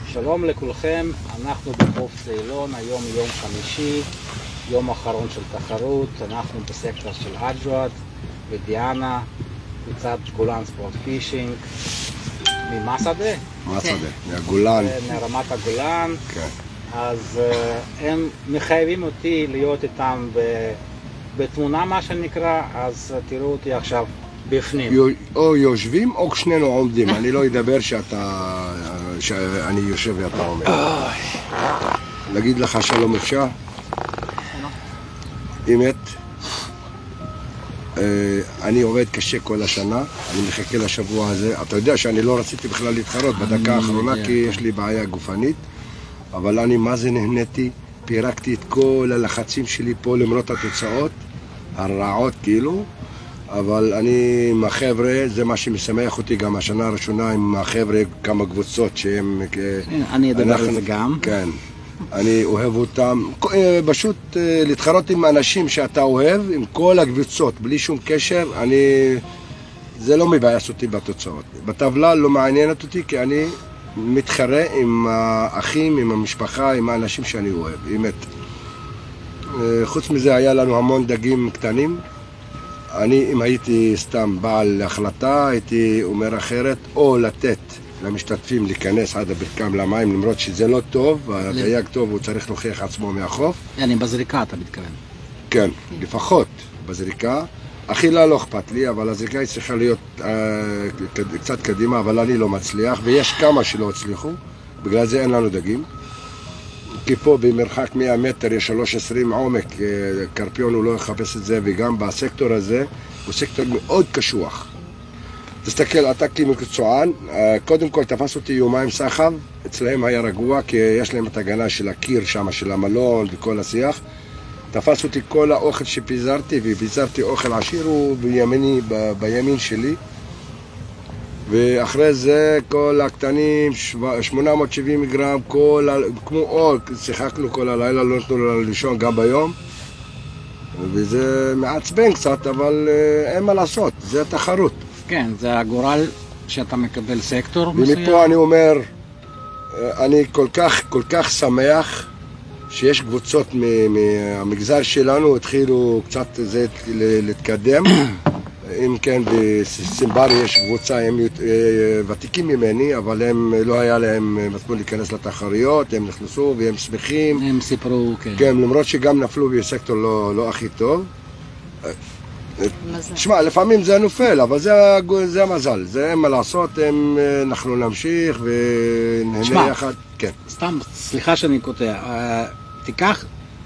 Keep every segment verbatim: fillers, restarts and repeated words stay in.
שלום לכולכם, אנחנו בחוף סיילון, היום יום חמישי, יום אחרון של תחרות, אנחנו בסקטור של אג'ואט ודיאנה, קבוצת גולן ספורט פישינג, ממסעדה? מסעדה, מהגולן. מרמת הגולן. כן. אז uh, הם מחייבים אותי להיות איתם בתמונה מה שנקרא, אז תראו אותי עכשיו בפנים. או יושבים או שנינו עומדים, אני לא אדבר שאתה, שאני יושב ואתה עומד. להגיד לך שלום אפשר? אמת. אני עובד קשה כל השנה, אני מחכה לשבוע הזה. אתה יודע שאני לא רציתי בכלל להתחרות בדקה האחרונה כי יש לי בעיה גופנית, אבל אני מה זה נהניתי, פירקתי את כל הלחצים שלי פה למרות התוצאות הרעות כאילו, אבל אני עם החבר'ה, זה מה שמשמח אותי גם השנה הראשונה עם החבר'ה, כמה קבוצות שהם... אני אדבר על זה גם. כן, אני אוהב אותם, פשוט להתחרות עם אנשים שאתה אוהב, עם כל הקבוצות, בלי שום קשר, אני... זה לא מבאס אותי בתוצאות. בטבלה לא מעניינת אותי כי אני מתחרה עם האחים, עם המשפחה, עם האנשים שאני אוהב, באמת. חוץ מזה היה לנו המון דגים קטנים. אני, אם הייתי סתם בעל להחלטה, הייתי אומר אחרת, או לתת למשתתפים להיכנס עד הברכיים למים, למרות שזה לא טוב, הדייג טוב, הוא צריך להוכיח עצמו מהחוף. יעני, בזריקה אתה מתכוון. כן, לפחות בזריקה. אכילה לא אכפת לי, אבל הזריקה היא צריכה להיות אה, קצת קדימה, אבל אני לא מצליח, ויש כמה שלא הצליחו, בגלל זה אין לנו דגים. כי פה במרחק מאה מטר יש שלוש עשרים עומק, קרפיון הוא לא יחפש את זה, וגם בסקטור הזה הוא סקטור מאוד קשוח. תסתכל, אתה כמקצוען, קודם כל תפס אותי יומיים סחב, אצלהם היה רגוע, כי יש להם את הגנה של הקיר שם, של המלון וכל השיח. תפס אותי כל האוכל שפיזרתי, ופיזרתי אוכל עשיר הוא בימיני, ב, בימין שלי. ואחרי זה כל הקטנים, שמונה מאות שבעים גרם, כל, כמו אור, שיחקנו כל הלילה, לא נתנו לנו לישון גם ביום. וזה מעצבן קצת, אבל אין מה לעשות, זה תחרות. כן, זה הגורל שאתה מקבל סקטור מסוים. ומפה אני אומר, אני כל כך, כל כך שמח שיש קבוצות מהמגזר שלנו, התחילו קצת זה להתקדם. אם כן, בסימברי יש קבוצה, הם ותיקים ממני, אבל הם לא היה להם מצפון להיכנס לתחרויות, הם נכנסו והם שמחים. הם סיפרו, כן. כן, למרות שגם נפלו בסקטור לא, לא הכי טוב. תשמע, לפעמים זה נופל, אבל זה, זה המזל, זה אין מה לעשות, הם, אנחנו נמשיך ונהנה יחד. כן. סתם, סליחה שאני קוטע, תיקח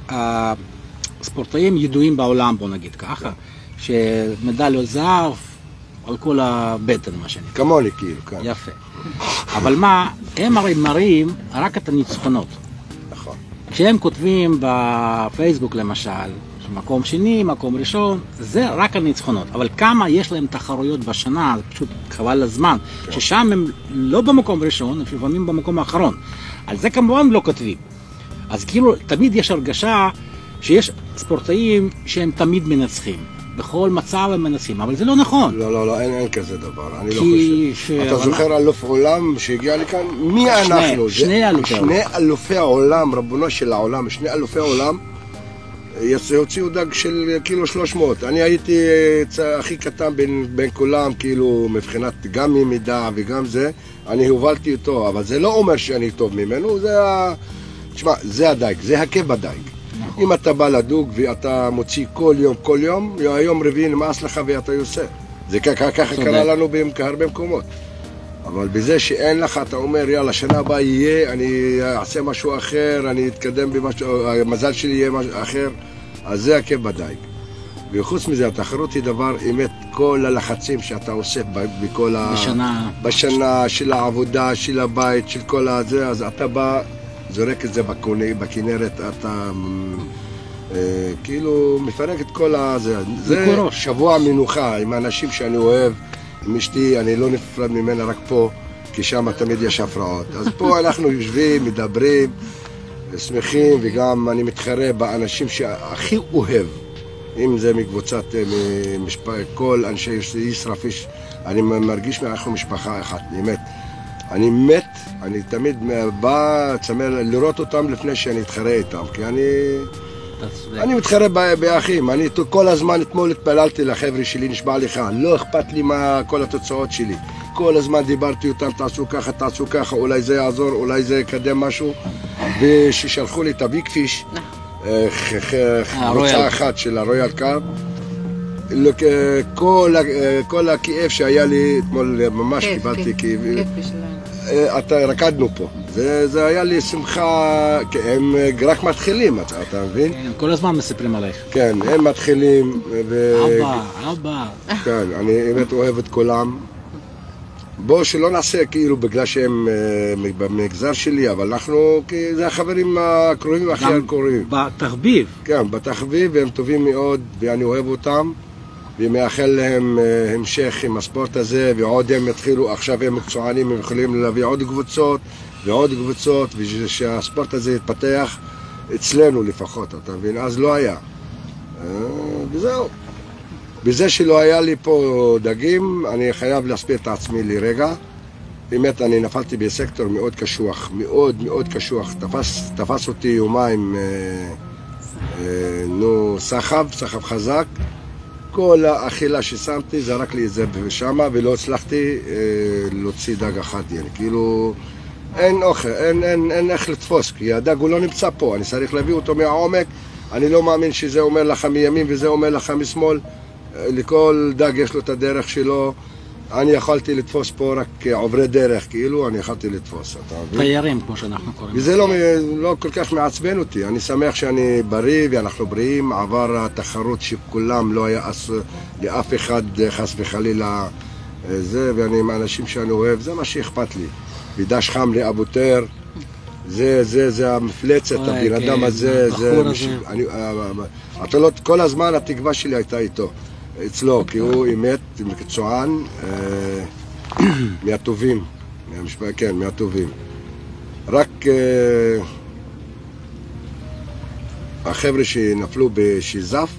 ספורטאים ידועים בעולם, בוא נגיד ככה. שמדליות זהב על כל הבטן, מה שנקרא. כמוני כאילו, כן. יפה. אבל מה, הם הרי מראים רק את הניצחונות. נכון. כשהם כותבים בפייסבוק למשל, מקום שני, מקום ראשון, זה רק הניצחונות. אבל כמה יש להם תחרויות בשנה, זה פשוט חבל הזמן, כן. ששם הם לא במקום ראשון, הם לפעמים במקום האחרון. על זה כמובן לא כותבים. אז כאילו, תמיד יש הרגשה שיש ספורטאים שהם תמיד מנצחים. בכל מצב הם מנסים, אבל זה לא נכון. לא, לא, לא, אין, אין כזה דבר, אני לא ש... חושב. אתה זוכר אלוף עולם שהגיע לכאן? מי שני, אנחנו? שני זה... אלופי שני אלופי העולם, רבונו של העולם, שני אלופי העולם, יוציאו דג של קילו שלוש מאות. אני הייתי הכי קטן בין, בין כולם, כאילו, מבחינת גם ממידע וגם זה, אני הובלתי אותו, אבל זה לא אומר שאני טוב ממנו, זה ה... תשמע, זה הדייג, זה הכיף בדייג. אם אתה בא לדוג ואתה מוציא כל יום, כל יום, היום רביעי נמאס לך ואתה יוצא. זה ככה קרה לנו בהרבה מקומות. אבל בזה שאין לך, אתה אומר, יאללה, שנה הבאה יהיה, אני אעשה משהו אחר, אני אתקדם במשהו, המזל שלי יהיה משהו אחר, אז זה הכיף בדייג. וחוץ מזה, התחרות היא דבר, אמת, כל הלחצים שאתה עושה בכל ה... בשנה. בשנה של העבודה, של הבית, של כל הזה, אז אתה בא... זורק את זה בכנרת, אתה אה, כאילו מפרק את כל הזה. זה שבוע מנוחה עם האנשים שאני אוהב, עם אשתי, אני לא נפרד ממנה רק פה, כי שם תמיד יש הפרעות. אז פה אנחנו יושבים, מדברים, שמחים, וגם אני מתחרה באנשים שהכי אוהב. אם זה מקבוצת, משפ... כל אנשי ישרפיש, אני מרגיש שאנחנו משפחה אחת, באמת. אני מת, אני תמיד בא צמר, לראות אותם לפני שאני אתחרה איתם, כי אני... אני מתחרה באחים, אני כל הזמן אתמול התפללתי לחבר'ה שלי, נשבע לך, לא אכפת לי מה כל התוצאות שלי. כל הזמן דיברתי אותם, תעשו ככה, תעשו ככה, אולי זה יעזור, אולי זה יקדם משהו. וששלחו לי את הביג פיש, חרוצה אחת של הרויאל קארב. כל הכאב שהיה לי אתמול ממש קיבלתי כאב. רקדנו פה. זה היה לי שמחה, הם רק מתחילים, אתה מבין? כל הזמן מספרים עליך. כן, הם מתחילים. אבא, אבא. כן, אני באמת אוהב את כולם. בואו שלא נעשה כאילו בגלל שהם במגזר שלי, אבל אנחנו, זה החברים הקרובים הכי הקרובים. בתחביב. כן, בתחביב, והם טובים מאוד, ואני אוהב אותם. ומאחל להם המשך עם הספורט הזה, ועוד הם יתחילו, עכשיו הם מקצוענים, הם יכולים להביא עוד קבוצות ועוד קבוצות, ושהספורט הזה יתפתח אצלנו לפחות, אתה מבין? אז לא היה. וזהו. בזה שלא היה לי פה דגים, אני חייב להסביר את עצמי לרגע. באמת, אני נפלתי בסקטור מאוד קשוח, מאוד מאוד קשוח. תפס, תפס אותי יומיים, אה, אה, נו, סחב, סחב חזק. כל האכילה ששמתי זרק לי את זה שמה, ולא הצלחתי אה, להוציא דג אחד, יני. כאילו, אין אוכל, אין, אין, אין איך לתפוס, כי הדג הוא לא נמצא פה, אני צריך להביא אותו מהעומק. אני לא מאמין שזה אומר לך מימין וזה אומר לך משמאל. לכל דג יש לו את הדרך שלו. אני יכולתי לתפוס פה רק עוברי דרך, כאילו, אני יכולתי לתפוס. תיירים, כמו שאנחנו קוראים. וזה לא, לא כל כך מעצבן אותי. אני שמח שאני בריא ואנחנו בריאים. עבר התחרות שכולם לא היה אס, לאף אחד חס וחלילה זה, ואני עם האנשים שאני אוהב, זה מה שאכפת לי. ודש חמרי אבו תר, זה, זה, זה המפלצת, הבן אדם הזה, זה... אני, אתה לא, כל הזמן התקווה שלי הייתה איתו. אצלו, כי הוא אמת, מקצוען, מהטובים, כן, מהטובים. רק החבר'ה שנפלו בשיזף.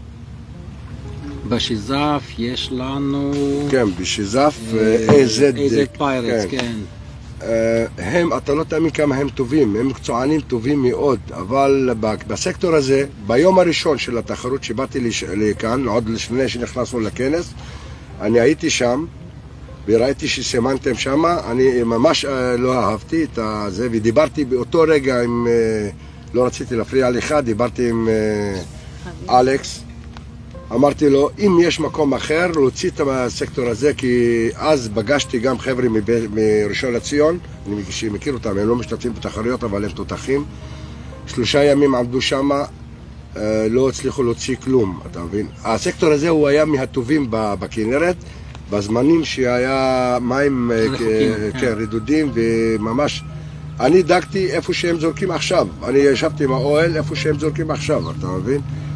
בשיזף יש לנו... כן, בשיזף, איי זד פיירטס, כן. הם, אתה לא תאמין כמה הם טובים, הם מקצוענים טובים מאוד, אבל בסקטור הזה, ביום הראשון של התחרות שבאתי לכאן, עוד לפני שנכנסנו לכנס, אני הייתי שם, וראיתי שסימנתם שם, אני ממש לא אהבתי את זה, ודיברתי באותו רגע עם, לא רציתי להפריע לך, דיברתי עם אלכס, אמרתי לו, אם יש מקום אחר, להוציא את הסקטור הזה, כי אז פגשתי גם חבר'ה מראשון לציון, אני מכיר אותם, הם לא משתתפים בתחרויות, אבל הם תותחים. שלושה ימים עמדו שם, לא הצליחו להוציא כלום, אתה מבין? הסקטור הזה הוא היה מהטובים בכנרת, בזמנים שהיה מים כן, רדודים, וממש... אני דגתי איפה שהם זורקים עכשיו. אני ישבתי עם האוהל איפה שהם זורקים עכשיו, אתה מבין?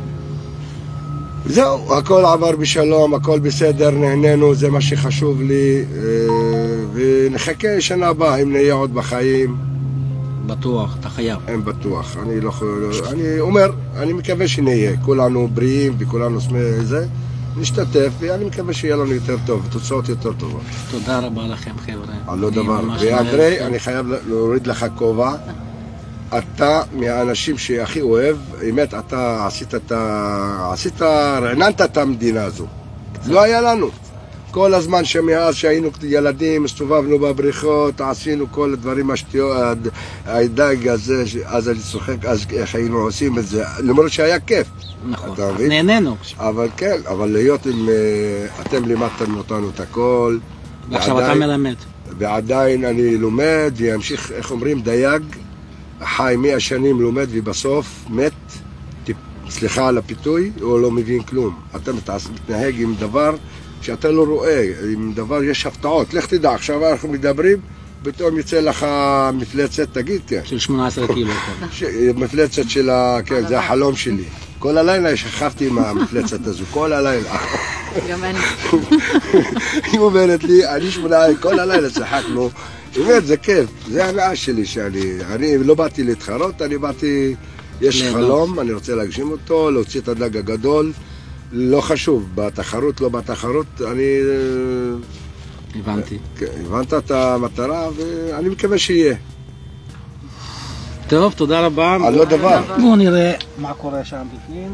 זהו, הכל עבר בשלום, הכל בסדר, נהנינו, זה מה שחשוב לי, ונחכה שנה הבאה, אם נהיה עוד בחיים. בטוח, אתה חייב. אין בטוח, אני לא יכול... אני אומר, אני מקווה שנהיה, כולנו בריאים וכולנו זה, נשתתף, ואני מקווה שיהיה לנו יותר טוב, תוצאות יותר טובות. תודה רבה לכם, חבר'ה. על לא דבר. ואנדרי, אני חייב להוריד לך כובע. אתה מהאנשים שהכי אוהב, באמת אתה עשית את ה... עשית, רעננת את המדינה הזו. לא היה לנו. כל הזמן שמאז שהיינו ילדים, הסתובבנו בבריכות, עשינו כל הדברים השטויות, הדג הזה, אז אני צוחק, אז איך היינו עושים את זה, למרות שהיה כיף. נכון, נהנינו. אבל כן, אבל להיות עם... אתם לימדתם אותנו את הכל. ועכשיו אתה מלמד. ועדיין אני לומד, וימשיך, איך אומרים, דייג. חי מאה שנים לומד ובסוף מת, סליחה על הפיתוי, הוא לא מבין כלום. אתה מתנהג עם דבר שאתה לא רואה, עם דבר יש הפתעות. לך תדע, עכשיו אנחנו מדברים, פתאום יצא לך מפלצת, תגיד כן. של שמונה עשרה קילו. מפלצת של ה... כן, זה החלום שלי. כל הלילה שכבתי עם המפלצת הזו, כל הלילה. גם אני. היא אומרת לי, אני שמונה, כל הלילה צחקנו. באמת, זה כיף, זה הנאה שלי שאני, אני לא באתי להתחרות, אני באתי, יש חלום, אני רוצה להגשים אותו, להוציא את הדג הגדול, לא חשוב, בתחרות, לא בתחרות, אני... הבנתי. כן, הבנת את המטרה, ואני מקווה שיהיה. טוב, תודה רבה. על לא דבר. בואו נראה מה קורה שם בפנים.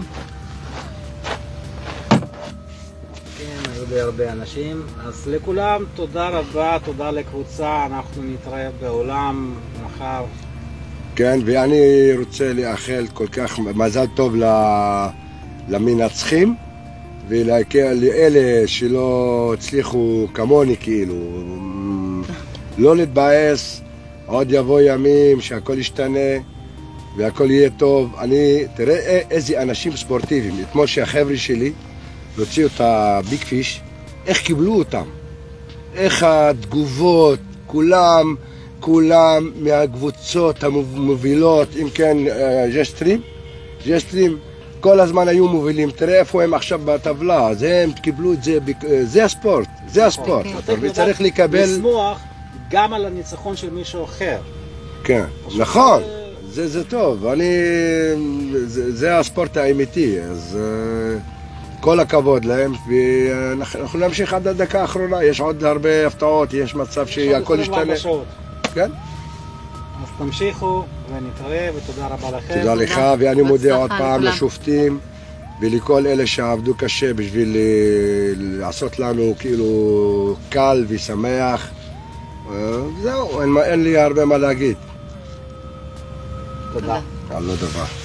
כן, היו די הרבה אנשים. אז לכולם תודה רבה, תודה לקבוצה, אנחנו נתראה בעולם מחר. כן, ואני רוצה לאחל כל כך מזל טוב למנצחים, ולאלה שלא הצליחו כמוני, כאילו, לא להתבאס, עוד יבוא ימים שהכל ישתנה והכל יהיה טוב. אני, תראה איזה אנשים ספורטיביים, אתמול שהחבר'ה שלי הוציאו את הביג פיש, איך קיבלו אותם, איך התגובות, כולם, כולם מהקבוצות המובילות, אם כן ג'סטרים, ג'סטרים, כל הזמן היו מובילים, תראה איפה הם עכשיו בטבלה, אז הם קיבלו את זה, זה הספורט, זה הספורט, וצריך לקבל... לשמוח גם על הניצחון של מישהו אחר. כן, נכון, זה טוב, אני... זה הספורט האמיתי, אז כל הכבוד להם, ואנחנו נמשיך עד הדקה האחרונה, יש עוד הרבה הפתעות, יש מצב שהכל ישתנה. כן? אז תמשיכו ונתראה, ותודה רבה לכם. תודה לך, ואני מודה עוד פעם לשופטים ולכל אלה שעבדו קשה בשביל לעשות לנו כאילו קל ושמח. זהו, אין לי הרבה מה להגיד. תודה. על לא דבר.